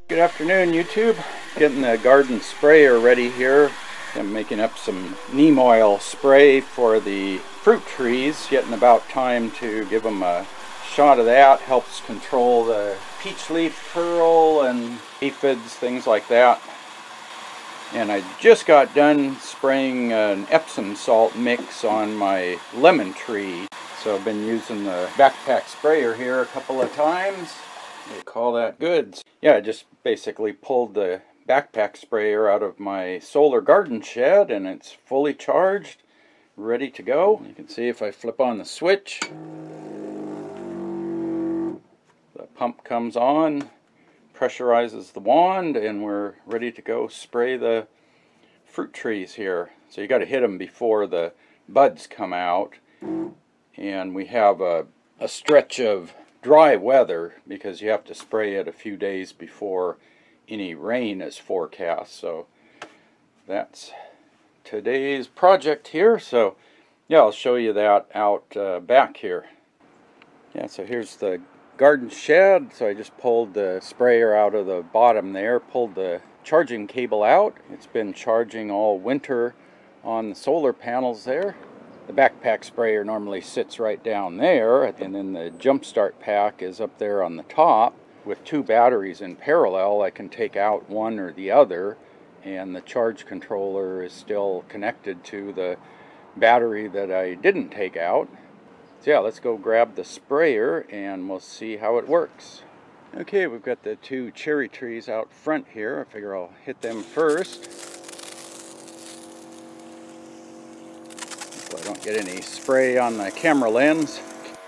Good afternoon, YouTube. Getting the garden sprayer ready here. I'm making up some neem oil spray for the fruit trees. Getting about time to give them a shot of that. Helps control the peach leaf curl and aphids, things like that. And I just got done spraying an Epsom salt mix on my lemon tree. So I've been using the backpack sprayer here a couple of times. They call that good. Yeah, I just basically pulled the backpack sprayer out of my solar garden shed and it's fully charged, ready to go. You can see if I flip on the switch, the pump comes on, pressurizes the wand, and we're ready to go spray the fruit trees here. So you got to hit them before the buds come out. And we have a stretch of dry weather because you have to spray it a few days before any rain is forecast. So that's today's project here. So yeah, I'll show you that out back here. Yeah, so here's the garden shed. So I just pulled the sprayer out of the bottom there, pulled the charging cable out. It's been charging all winter on the solar panels there. The backpack sprayer normally sits right down there, and then the jump start pack is up there on the top. With two batteries in parallel, I can take out one or the other, and the charge controller is still connected to the battery that I didn't take out. So yeah, let's go grab the sprayer and we'll see how it works. Okay, we've got the two cherry trees out front here. I figure I'll hit them first, so I don't get any spray on the camera lens.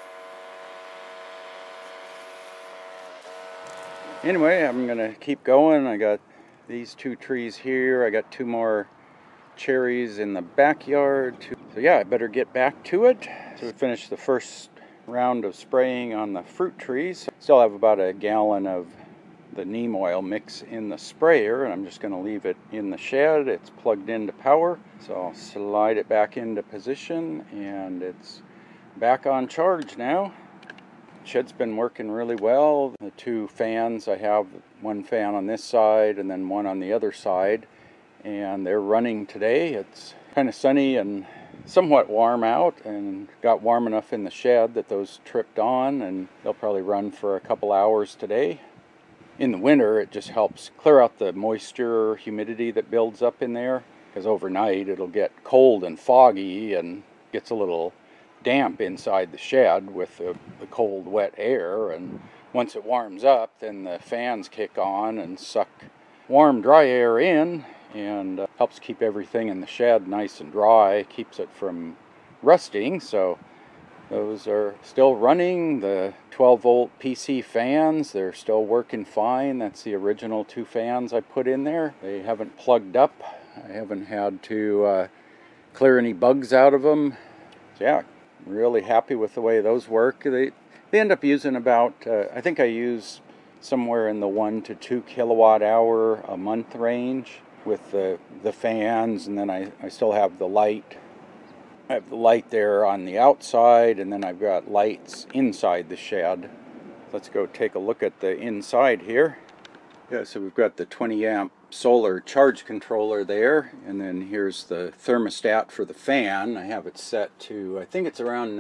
Anyway, I'm gonna keep going. I got these two trees here. I got two more cherries in the backyard. So yeah, I better get back to it. So we finished the first round of spraying on the fruit trees. Still have about a gallon of the neem oil mix in the sprayer, and I'm just going to leave it in the shed. It's plugged into power, so I'll slide it back into position and it's back on charge now. Shed's been working really well. The two fans, I have one fan on this side and then one on the other side, and they're running today. It's kind of sunny and somewhat warm out, and got warm enough in the shed that those tripped on, and they'll probably run for a couple hours today. In the winter, it just helps clear out the moisture, humidity that builds up in there, because overnight it'll get cold and foggy and gets a little damp inside the shed with the cold, wet air. And once it warms up, then the fans kick on and suck warm, dry air in, and helps keep everything in the shed nice and dry, keeps it from rusting. So those are still running. The 12-volt PC fans, they're still working fine. That's the original two fans I put in there. They haven't plugged up. I haven't had to clear any bugs out of them. So yeah, really happy with the way those work. They end up using about, I think I use somewhere in the 1 to 2 kilowatt hour a month range with the fans, and then I still have the light. I have the light there on the outside, and then I've got lights inside the shed. Let's go take a look at the inside here. Yeah, so we've got the 20 amp solar charge controller there, and then here's the thermostat for the fan. I have it set to, I think it's around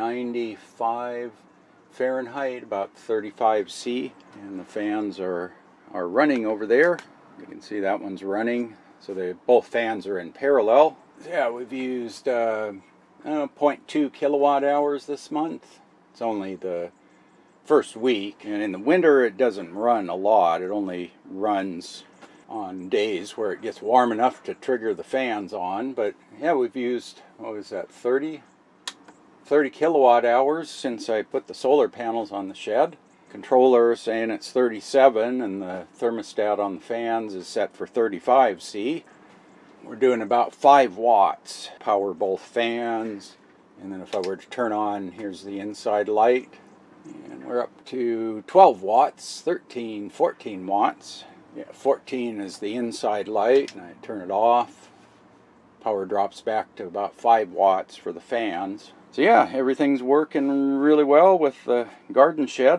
95 Fahrenheit, about 35 C, and the fans are running over there. You can see that one's running, so both fans are in parallel. Yeah, we've used 0.2 kilowatt hours this month. It's only the first week, and in the winter it doesn't run a lot. It only runs on days where it gets warm enough to trigger the fans on. But yeah, we've used, what was that, 30 kilowatt hours since I put the solar panels on the shed. Controller saying it's 37, and the thermostat on the fans is set for 35 C. We're doing about 5 watts. Power both fans, and then if I were to turn on, here's the inside light, and we're up to 12 watts, 13, 14 watts. Yeah, 14 is the inside light, and I turn it off. Power drops back to about 5 watts for the fans. So yeah, everything's working really well with the garden shed.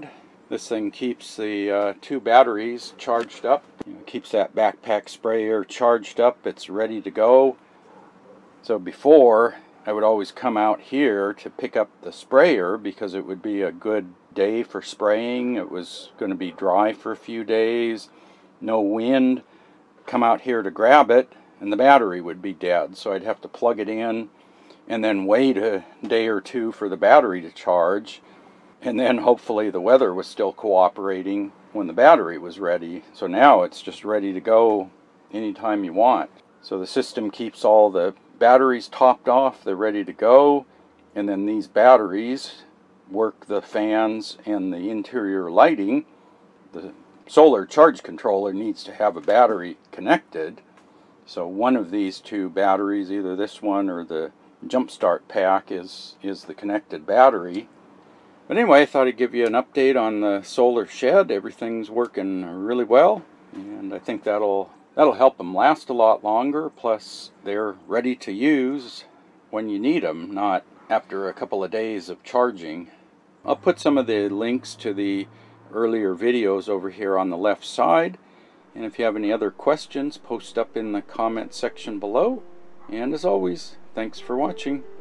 This thing keeps the 2 batteries charged up. Keeps that backpack sprayer charged up. It's ready to go. So before, I would always come out here to pick up the sprayer because it would be a good day for spraying. It was going to be dry for a few days, no wind. Come out here to grab it, and the battery would be dead. So I'd have to plug it in and then wait a day or 2 for the battery to charge. And then hopefully the weather was still cooperating when the battery was ready. So now it's just ready to go anytime you want. So the system keeps all the batteries topped off, they're ready to go. And then these batteries work the fans and the interior lighting. The solar charge controller needs to have a battery connected. So one of these 2 batteries, either this one or the Jumpstart pack, is the connected battery. But anyway, I thought I'd give you an update on the solar shed. Everything's working really well, and I think that'll help them last a lot longer. Plus, they're ready to use when you need them, not after a couple of days of charging. I'll put some of the links to the earlier videos over here on the left side. And if you have any other questions, post up in the comment section below. And as always, thanks for watching.